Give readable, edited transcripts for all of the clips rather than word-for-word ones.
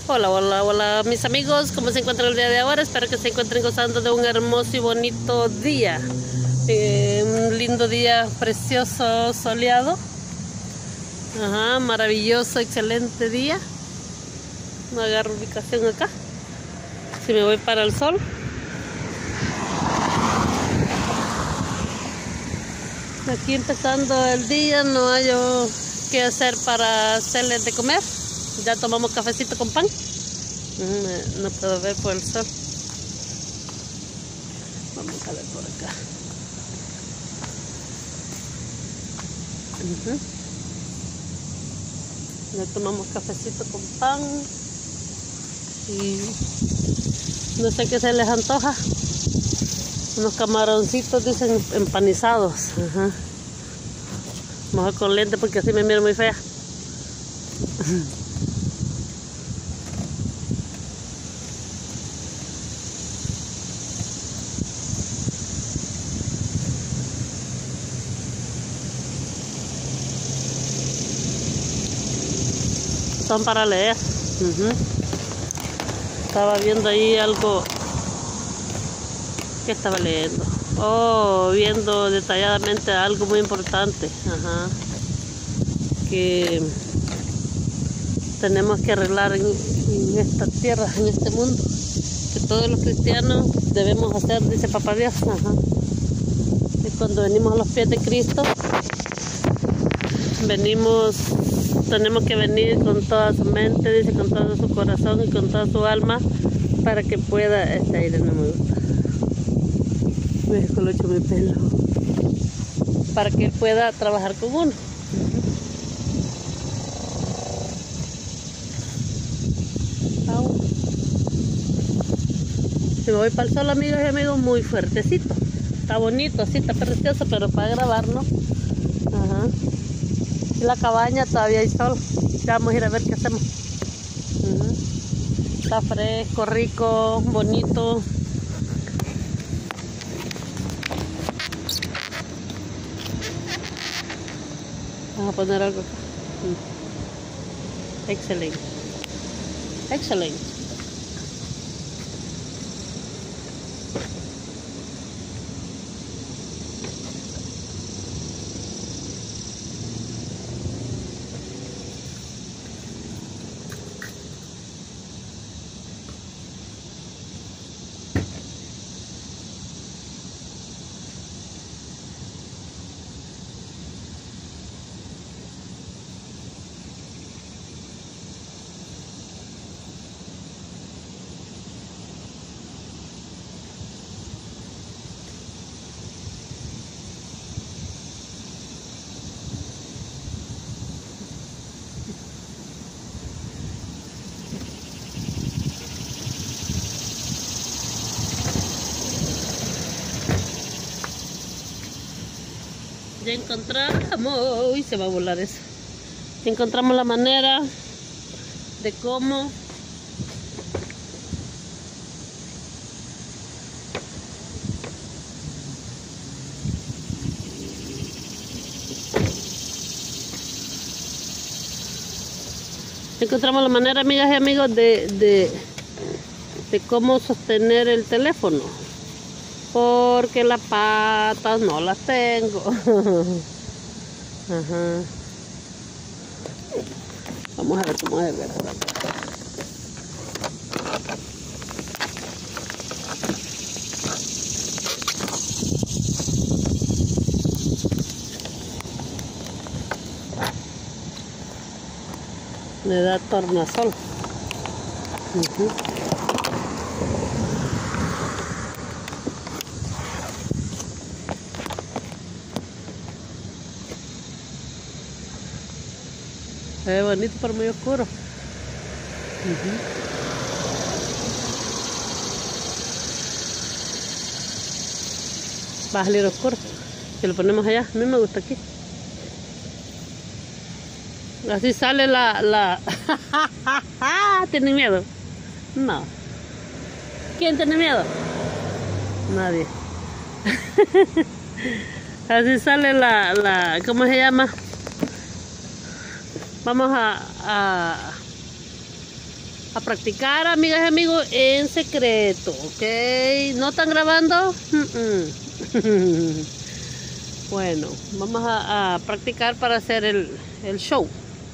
Hola, hola, hola mis amigos, ¿cómo se encuentran el día de ahora? Espero que se encuentren gozando de un hermoso y bonito día. Un lindo día precioso, soleado. Ajá, maravilloso, excelente día. No agarro ubicación acá. Si me voy para el sol. Aquí empezando el día, no hay qué hacer para hacerles de comer. Ya tomamos cafecito con pan. No puedo ver por el sol. Vamos a ver por acá. Ya tomamos cafecito con pan. Y no sé qué se les antoja. Unos camaroncitos, dicen, empanizados. Mejor con lente porque así me miro muy fea. Son para leer. Estaba viendo ahí algo. ¿Qué estaba leyendo? Viendo detalladamente algo muy importante. Que tenemos que arreglar en esta tierra, en este mundo. Que todos los cristianos debemos hacer, dice Papá Dios. Y cuando venimos a los pies de Cristo, tenemos que venir con toda su mente, dice, con todo su corazón y con toda su alma, para que pueda, este aire no me gusta, me descolocho mi pelo, para que él pueda trabajar con uno. Si me voy para el sol, amigas y amigos, muy fuertecito, está bonito, así está precioso, pero para grabar, ¿no? Y la cabaña todavía hay sol. Ya vamos a ir a ver qué hacemos. Está fresco, rico, bonito. Vamos a poner algo acá. Excelente. Excelente. Ya encontramos, uy, se va a volar eso. Ya encontramos la manera de cómo amigas y amigos, de cómo sostener el teléfono. Porque las patas no las tengo. Vamos a ver cómo es ver. Le da tornasol. Se ve bonito pero muy oscuro. Va a salir oscuro. Si lo ponemos allá, a mí me gusta aquí. Así sale la... ¿Tienen miedo? No. ¿Quién tiene miedo? Nadie. Así sale la... ¿Cómo se llama? Vamos a a practicar, amigas y amigos, en secreto, ¿ok? ¿No están grabando? Bueno, vamos a practicar para hacer el show.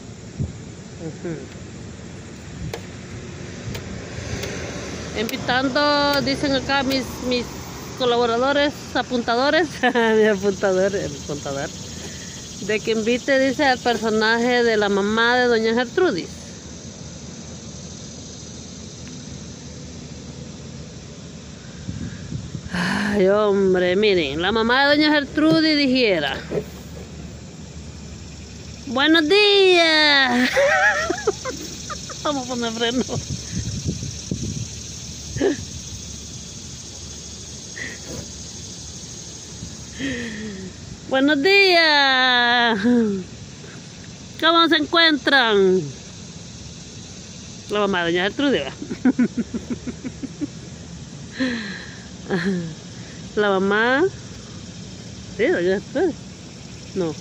Invitando, dicen acá mis colaboradores, apuntadores, el apuntador, de que invite, dice, al personaje de la mamá de doña Gertrudis. Ay, hombre, miren, la mamá de doña Gertrudis dijera: buenos días. Vamos a poner freno. Buenos días. ¿Cómo se encuentran? La mamá de doña Gertrudis. La mamá. Sí, doña Gertrudis. No.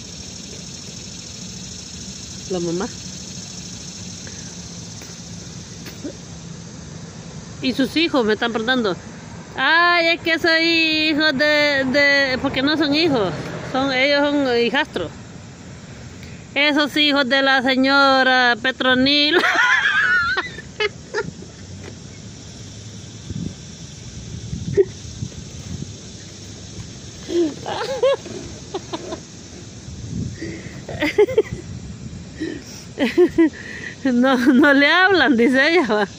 La mamá. Y sus hijos me están preguntando. Ay, es que soy hijo porque no son hijos, ellos son hijastros. Esos hijos de la señora Petronil. No le hablan, dice ella.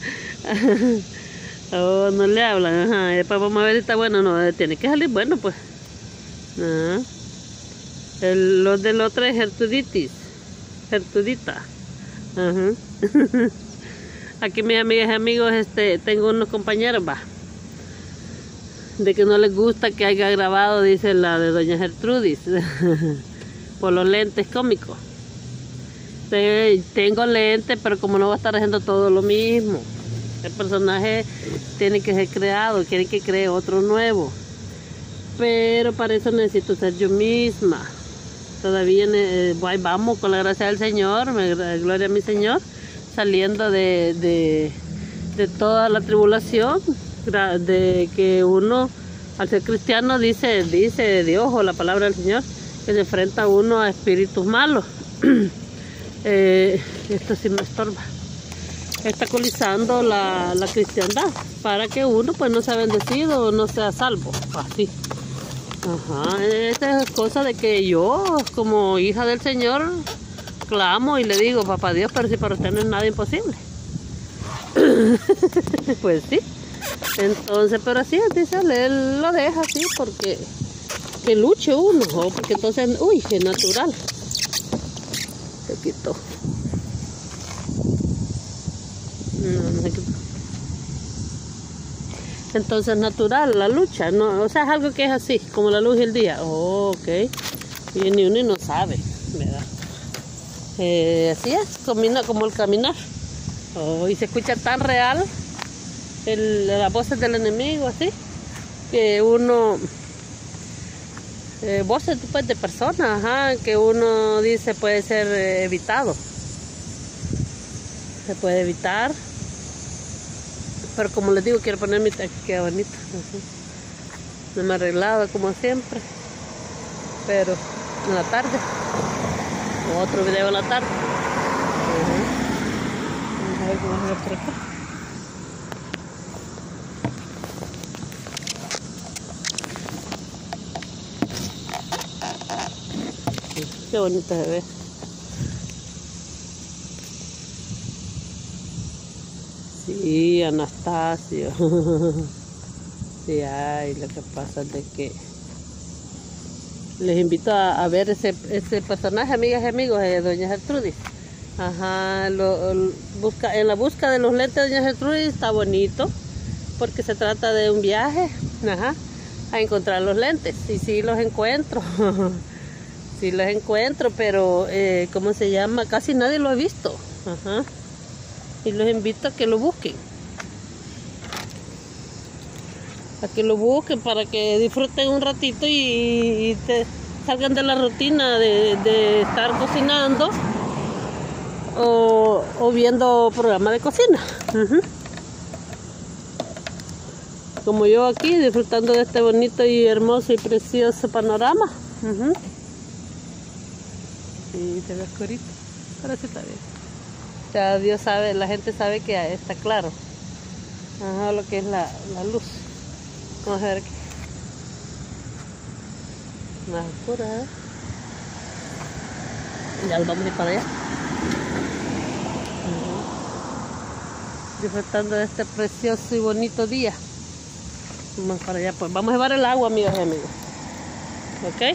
Oh, no le hablan, ajá. Y después vamos a ver si está bueno. No, tiene que salir bueno, pues. Ajá. Los del otro es Gertrudita. Ajá. Aquí mis amigas y amigos, tengo unos compañeros, de que no les gusta que haya grabado, dice, la de doña Gertrudis, por los lentes cómicos. Tengo lentes, pero como no va a estar haciendo todo lo mismo. El personaje tiene que ser creado, quiere que cree otro nuevo. Pero para eso necesito ser yo misma. Todavía vamos, con la gracia del Señor, gloria a mi Señor, saliendo de toda la tribulación, de que uno, al ser cristiano, dice Dios o la palabra del Señor, que se enfrenta uno a espíritus malos. Esto sí me estorba. Está colizando la cristiandad para que uno pues no sea bendecido o no sea salvo, así. Ajá, esta es cosa de que yo, como hija del Señor, clamo y le digo: papá Dios, pero si para usted no es nada imposible. Pues sí. Entonces, pero así, dice, él lo deja así porque que luche uno, ¿no? Porque entonces, uy, es natural. Se quitó. No se quitó. Entonces natural la lucha, no, o sea, es algo que es así, como la luz y el día. Oh, ok. Y ni uno no sabe, ¿verdad? Así es, como el caminar. Oh, y se escucha tan real las voces del enemigo, así, que uno, voces pues, de personas, ajá, que uno dice puede ser evitado. Se puede evitar. Pero como les digo, quiero poner mi aquí, queda bonito. No me he arreglado como siempre. Pero en la tarde. Otro video en la tarde. Vamos a ver cómo se ve por acá. Qué bonito se ve. Sí, Anastasio. Sí, ay, lo que pasa es de que les invito a ver ese personaje, amigas y amigos, de doña Gertrudis. Ajá, en la busca de los lentes de doña Gertrudis está bonito, porque se trata de un viaje, ajá, a encontrar los lentes. Y sí los encuentro. Sí los encuentro, pero ¿cómo se llama? Casi nadie lo ha visto. Ajá. Y los invito a que lo busquen. A que lo busquen para que disfruten un ratito y salgan de la rutina de estar cocinando o viendo programa de cocina. Como yo aquí disfrutando de este bonito y hermoso y precioso panorama. Y se ve oscurito, pero sí está bien. Ya Dios sabe, la gente sabe que está claro. Lo que es la luz. Vamos a ver aquí. Más oscura, Ya vamos a ir para allá. Disfrutando de este precioso y bonito día. Vamos para allá, pues vamos a llevar el agua, amigos y amigos. ¿Ok?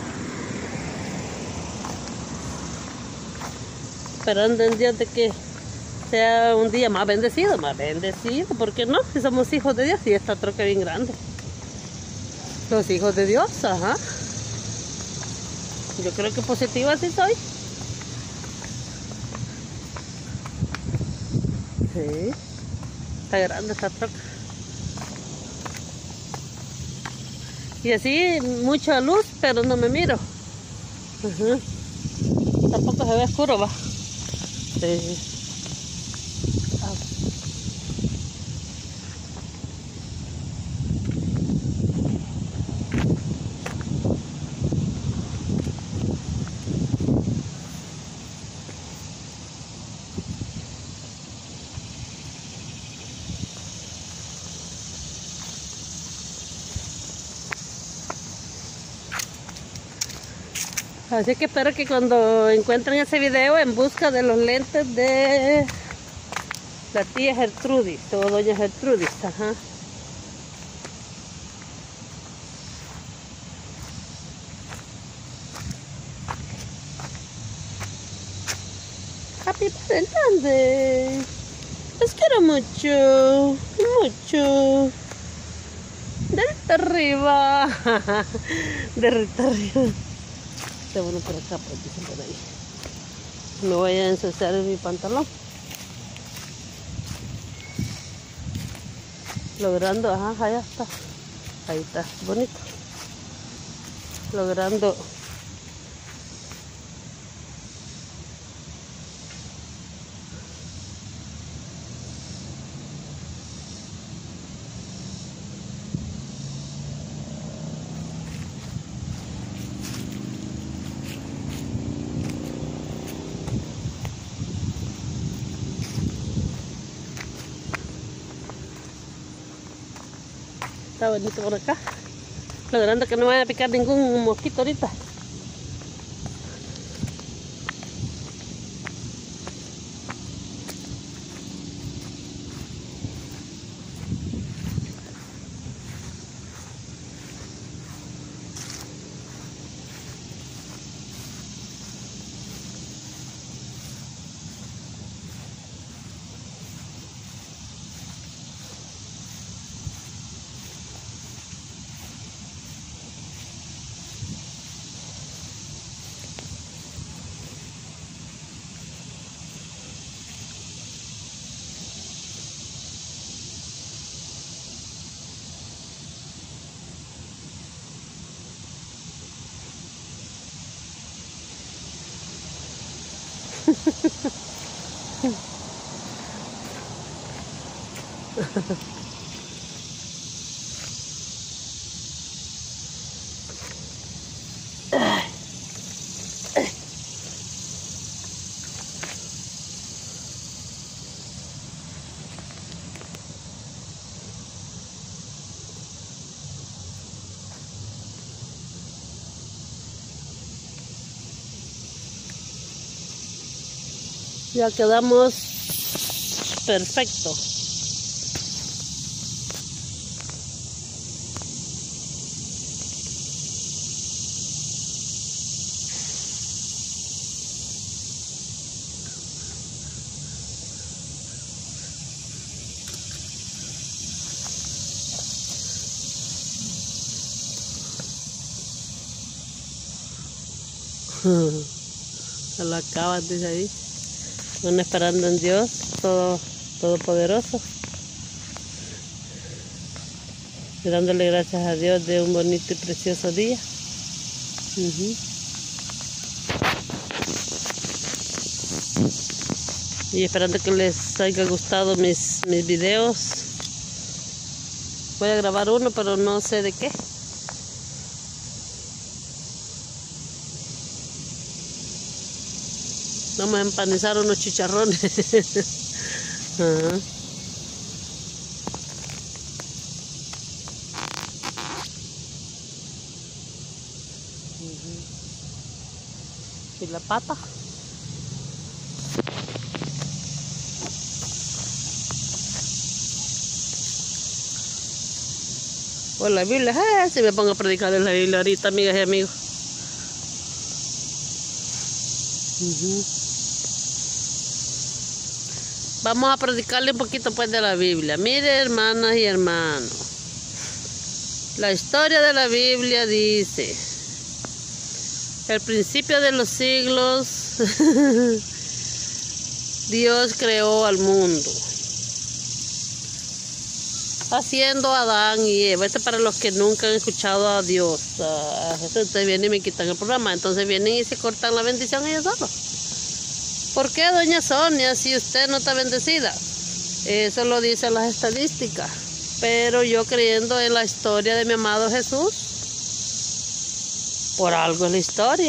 Esperando en Dios de que sea un día más bendecido, ¿por qué no? Si somos hijos de Dios y esta troca es bien grande. Los hijos de Dios, Yo creo que positiva sí soy. Sí, está grande esta troca. Y así, mucha luz, pero no me miro. Tampoco se ve oscuro, va. Sí. Así que espero que cuando encuentren ese video en busca de los lentes de la tía Gertrudis o doña Gertrudis, Happy Valentine's. Los quiero mucho, mucho. Derrita arriba. Derrita arriba. Está bueno por acá, pues dicen por ahí. Me voy a ensuciar mi pantalón. Logrando, allá está. Ahí está, bonito. Logrando está bonito por acá. Logrando que no me vaya a picar ningún mosquito ahorita. Ya quedamos perfecto. Se lo acaban de ahí. Uno esperando en Dios, todopoderoso. Y dándole gracias a Dios de un bonito y precioso día. Y esperando que les haya gustado mis videos. Voy a grabar uno, pero no sé de qué. Vamos a empanizar unos chicharrones. Ajá. Y la pata. O la Biblia. Si me pongo a predicar en la Biblia ahorita, amigas y amigos. Vamos a predicarle un poquito pues de la Biblia. Mire, hermanas y hermanos, la historia de la Biblia dice: al principio de los siglos Dios creó al mundo, haciendo a Adán y Eva. Esto para los que nunca han escuchado a Dios. Ustedes vienen y me quitan el programa, entonces vienen y se cortan la bendición ellos solos. ¿Por qué, doña Sonia, si usted no está bendecida? Eso lo dicen las estadísticas. Pero yo, creyendo en la historia de mi amado Jesús, por algo es la historia.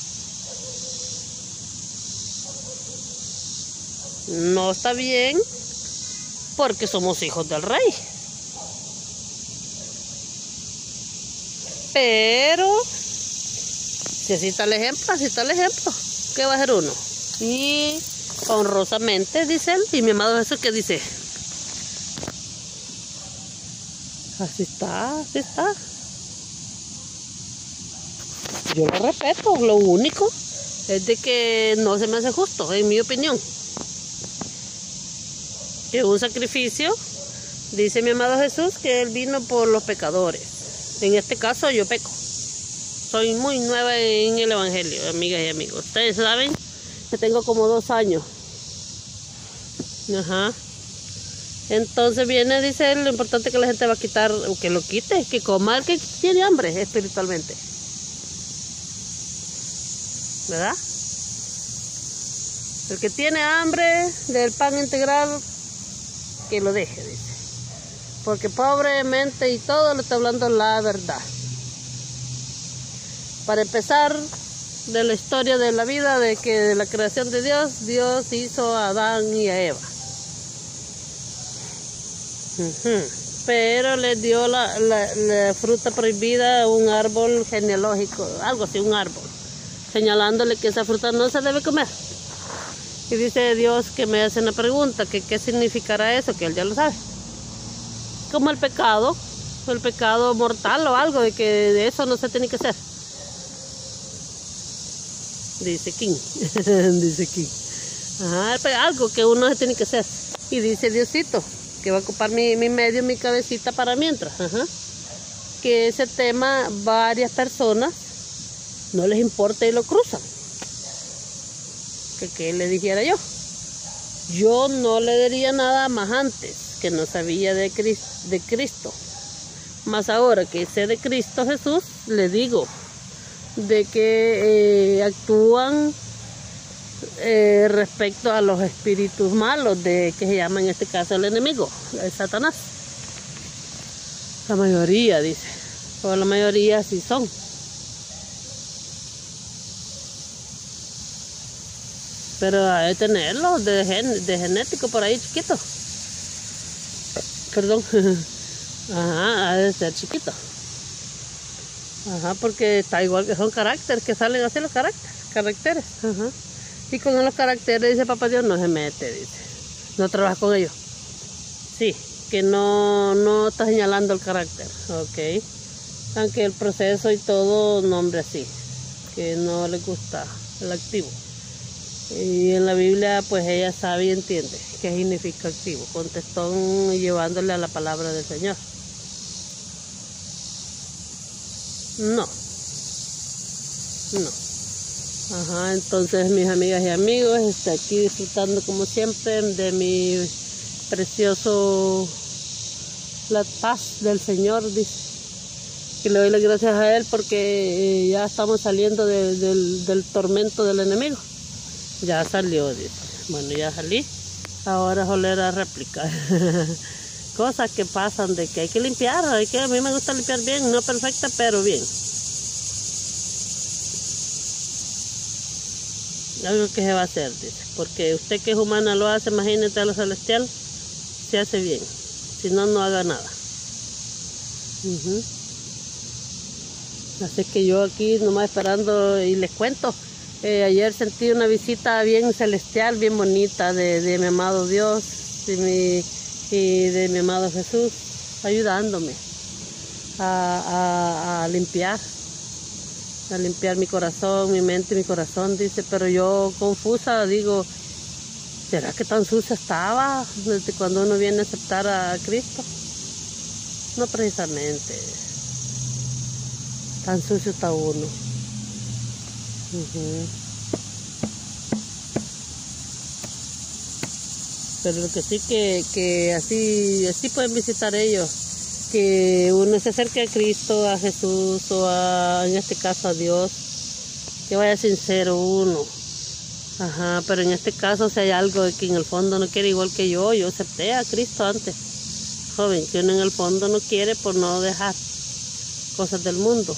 No está bien porque somos hijos del rey. Pero si así está el ejemplo, así está el ejemplo. ¿Qué va a hacer uno? Y honrosamente, dice él, y mi amado Jesús, ¿qué dice? Así está, así está. Yo lo respeto, lo único es de que no se me hace justo, en mi opinión. Que un sacrificio, dice mi amado Jesús, que él vino por los pecadores. En este caso yo peco. Soy muy nueva en el evangelio, amigas y amigos. Ustedes saben que tengo como 2 años. Ajá. Entonces viene, dice él, lo importante es que la gente va a quitar, o que lo quite, que coma el que tiene hambre espiritualmente. ¿Verdad? El que tiene hambre del pan integral, que lo deje, dice. Porque pobremente y todo le está hablando la verdad. Para empezar, de la historia de la vida, de que de la creación de Dios, Dios hizo a Adán y a Eva. Pero les dio la fruta prohibida, un árbol genealógico, algo así, un árbol, señalándole que esa fruta no se debe comer. Y dice Dios que me hace una pregunta, que qué significará eso, que él ya lo sabe. Como el pecado mortal o algo, de que de eso no se tiene que hacer. Dice King. Dice King. Ajá, algo que uno se tiene que hacer. Y dice Diosito, que va a ocupar mi medio, mi cabecita para mientras. Ajá. Que ese tema varias personas no les importa y lo cruzan. Que le dijera yo. Yo no le diría nada más antes, que no sabía de Cristo. Más ahora que sé de Cristo Jesús, le digo de que actúan respecto a los espíritus malos, que se llama en este caso el enemigo, el Satanás. La mayoría, dice, o la mayoría sí son. Pero hay que tenerlo de genético por ahí chiquito. Perdón. Ajá, ha de ser chiquito. Ajá, porque está igual, que son caracteres, que salen así los caracteres. Ajá. Y con los caracteres, dice papá Dios, no se mete, dice. No trabaja con ellos. Sí, que no está señalando el carácter. Ok. Aunque el proceso y todo, nombre así. Que no le gusta el activo. Y en la Biblia, pues ella sabe y entiende qué significa activo. Contestó llevándole a la palabra del Señor. No. Ajá, entonces mis amigas y amigos, aquí disfrutando como siempre de mi precioso, la paz del Señor, dice. Que le doy las gracias a Él porque ya estamos saliendo del tormento del enemigo. Ya salió, dice. Bueno, ya salí. Ahora es oler a réplica. Cosas que pasan de que hay que limpiar. A mí me gusta limpiar bien, no perfecta, pero bien. Algo que se va a hacer, dice. Porque usted que es humana lo hace, imagínate a lo celestial, se hace bien. Si no, no haga nada. Así que yo aquí nomás esperando y les cuento. Ayer sentí una visita bien celestial, bien bonita de mi amado Dios y de mi amado Jesús, ayudándome a limpiar mi corazón, mi mente y mi corazón, dice. Pero yo confusa, digo, ¿será que tan sucia estaba desde cuando uno viene a aceptar a Cristo? No precisamente. Tan sucio está uno. Pero lo que sí que así pueden visitar ellos, que uno se acerque a Cristo, a Jesús o en este caso a Dios, que vaya sincero uno. Pero en este caso si hay algo que en el fondo no quiere, igual que yo acepté a Cristo antes, joven, que uno en el fondo no quiere por no dejar cosas del mundo.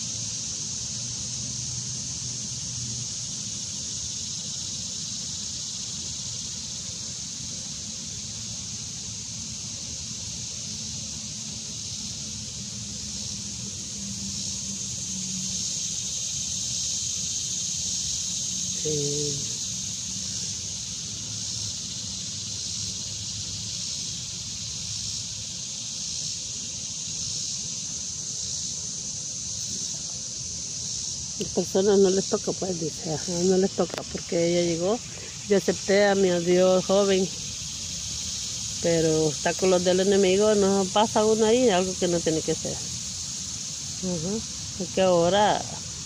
Las personas no les toca, pues dice, no les toca porque ella llegó. Yo acepté a mi Dios joven, pero está con los del enemigo, no pasa uno ahí, algo que no tiene que ser. Porque ahora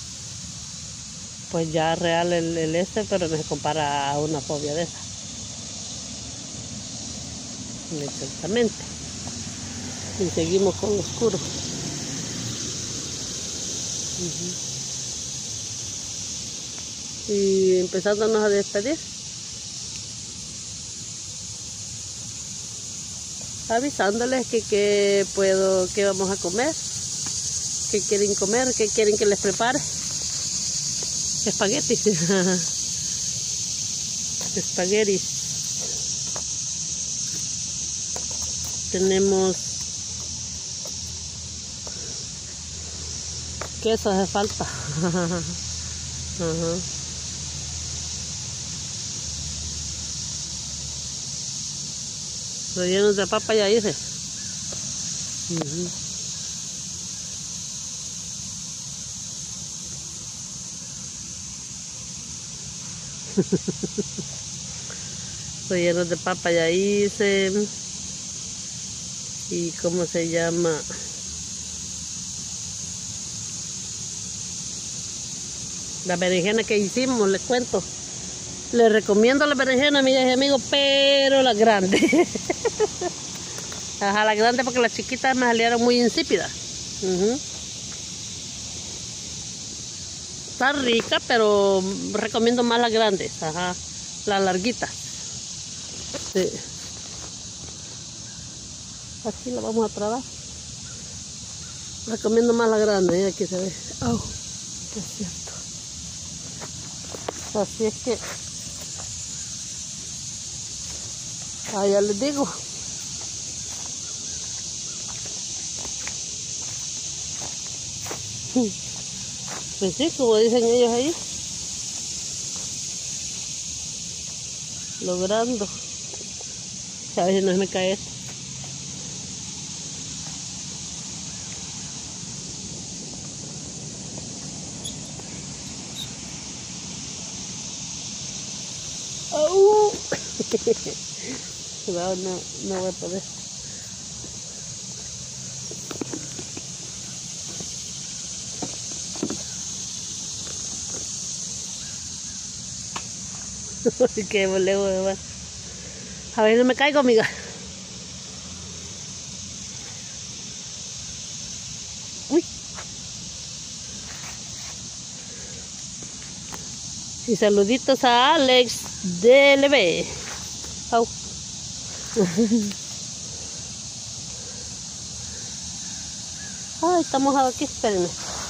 pues ya real el pero no se compara a una fobia de esa. Exactamente. Y seguimos con lo oscuro. Y empezándonos a despedir, avisándoles que vamos a comer, que quieren comer, que quieren que les prepare. Espaguetis. Espaguetis. Tenemos queso, hace falta. Rellenos de papa ya hice. Rellenos de papa ya hice. Y cómo se llama, la berenjena que hicimos, les cuento. Les recomiendo la berenjena, amigas y amigos, pero la grande. La grande, porque las chiquitas me salieron muy insípidas. Está rica, pero recomiendo más las grandes, las larguitas. Sí. Aquí la vamos a trabar. Recomiendo más la grande, aquí se ve. Oh, qué es cierto. Así es que, ya les digo. Pues sí, como dicen ellos ahí. Logrando. A ver si no se me cae esto. No voy a poder. Qué lejos de ver. A ver, no me caigo, amiga. Uy. Y saluditos a Alex. DLB. Au. Ay, está mojado aquí, espérenme.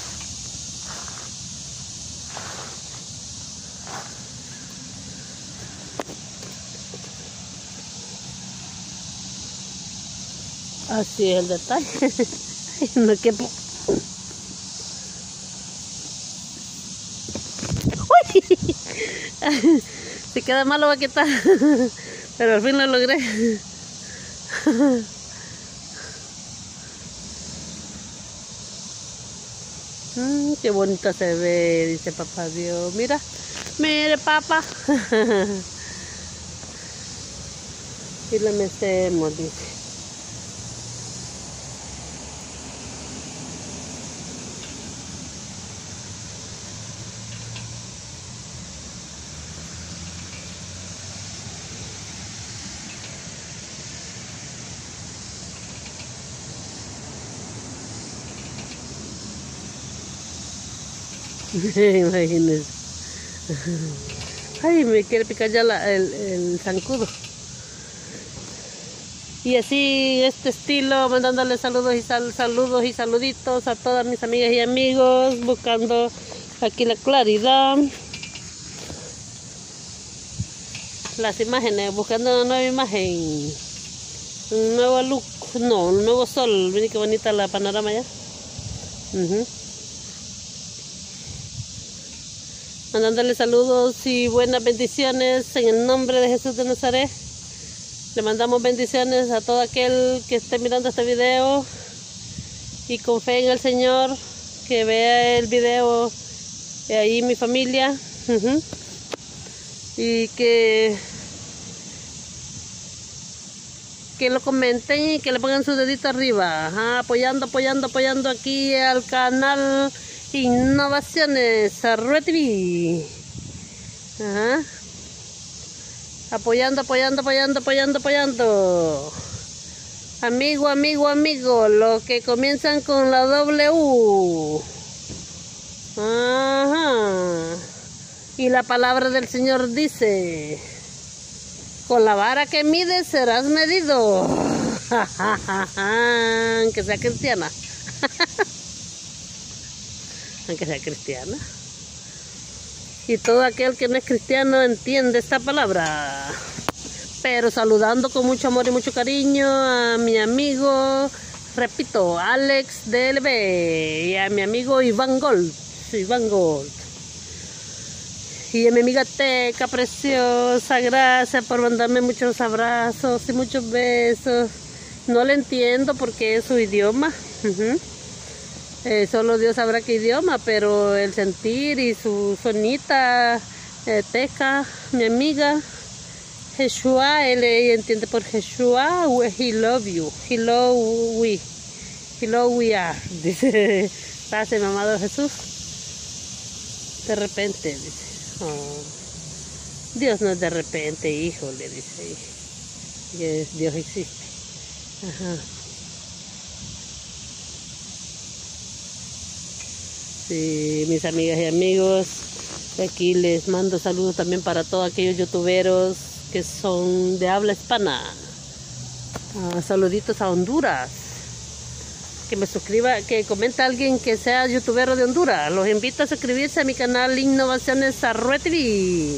Así es el detalle. Ay, no quepo. ¡Uy! Si queda mal lo va a quitar. Pero al fin lo logré. Qué bonita se ve, dice papá Dios. Mira, mire papá. Y le mecemos, dice. Imagínense. Ay, me quiere picar ya el zancudo. Y así, este estilo, mandándole saludos y saludos y saluditos a todas mis amigas y amigos, buscando aquí la claridad. Las imágenes, buscando una nueva imagen, un nuevo look, no, un nuevo sol. Miren qué bonita la panorama ya. Mandándole saludos y buenas bendiciones en el nombre de Jesús de Nazaret. Le mandamos bendiciones a todo aquel que esté mirando este video y con fe en el Señor, que vea el video ahí mi familia. Y que lo comenten y que le pongan su dedito arriba. Apoyando aquí al canal Innovaciones Sarrué TV. Apoyando. Amigo, los que comienzan con la W. Y la palabra del Señor dice: con la vara que mides serás medido. Aunque sea cristiana. Aunque sea cristiana. Y todo aquel que no es cristiano entiende esta palabra. Pero saludando con mucho amor y mucho cariño a mi amigo, repito, Alex DLB, y a mi amigo Iván Gold. Y a mi amiga Teca preciosa, gracias por mandarme muchos abrazos y muchos besos. No le entiendo porque es su idioma. Solo Dios sabrá qué idioma, pero el sentir y su sonita, Teca, mi amiga, Yeshua, él entiende por Yeshua, he love you, he love we are, dice, gracias mi amado Jesús. De repente, dice, Dios no es de repente, hijo, le dice, Dios existe. Sí, mis amigas y amigos, aquí les mando saludos también para todos aquellos youtuberos que son de habla hispana. Saluditos a Honduras. Que me suscriba, que comenta alguien que sea youtubero de Honduras. Los invito a suscribirse a mi canal Innovaciones Sarrué TV.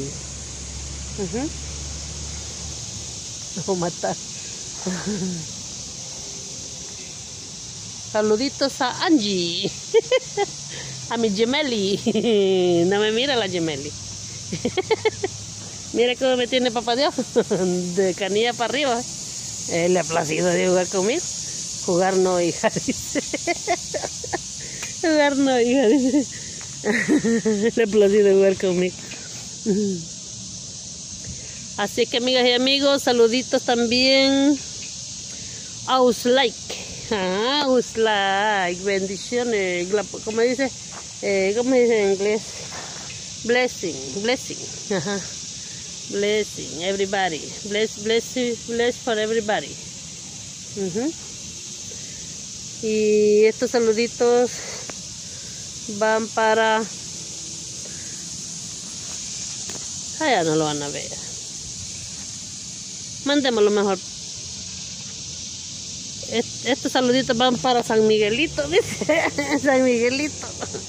Los voy a matar. Saluditos a Angie. A mi Gemeli. No me mira la Gemeli. Mira cómo me tiene papá Dios. De canilla para arriba. Le ha placido de jugar conmigo. Jugar no, hija, dice. Jugar no, hija, dice. Le ha placido jugar conmigo. Así que, amigas y amigos, saluditos también. Auslike. Auslike. Bendiciones. ¿Cómo dice? ¿Cómo dice en inglés? Blessing. Blessing, everybody. Bless for everybody. Y estos saluditos van para... allá no lo van a ver. Mandémoslo mejor. Estos saluditos van para San Miguelito, dice. San Miguelito.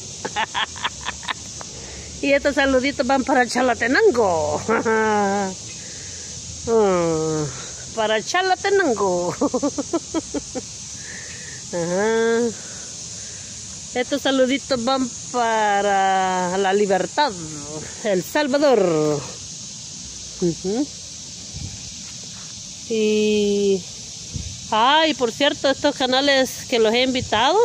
Y estos saluditos van para Chalatenango. Para Chalatenango. Ajá. Estos saluditos van para La Libertad, El Salvador. Y por cierto, estos canales que los he invitado,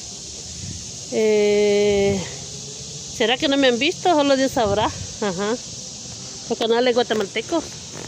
¿será que no me han visto? Solo Dios sabrá. Ajá. Los canales guatemaltecos.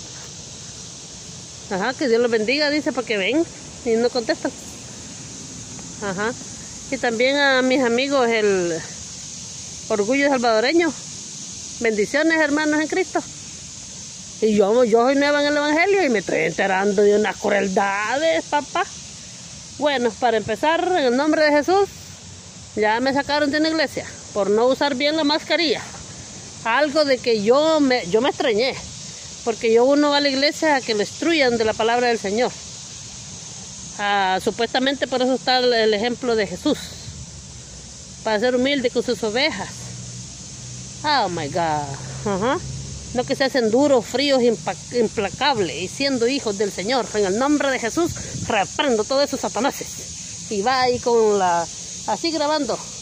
Ajá, que Dios los bendiga, dice, porque ven y no contestan. Ajá. Y también a mis amigos, el Orgullo Salvadoreño. Bendiciones, hermanos en Cristo. Y yo soy nueva en el Evangelio y me estoy enterando de unas crueldades, papá. Bueno, para empezar, en el nombre de Jesús, ya me sacaron de una iglesia por no usar bien la mascarilla. Algo de que yo me extrañé, porque uno va a la iglesia a que lo instruyan de la palabra del Señor. Supuestamente por eso está el ejemplo de Jesús, para ser humilde con sus ovejas. Oh my God. No que se hacen duros, fríos, implacables, y siendo hijos del Señor. En el nombre de Jesús reprendo todos esos satanáses. Y va ahí con así grabando.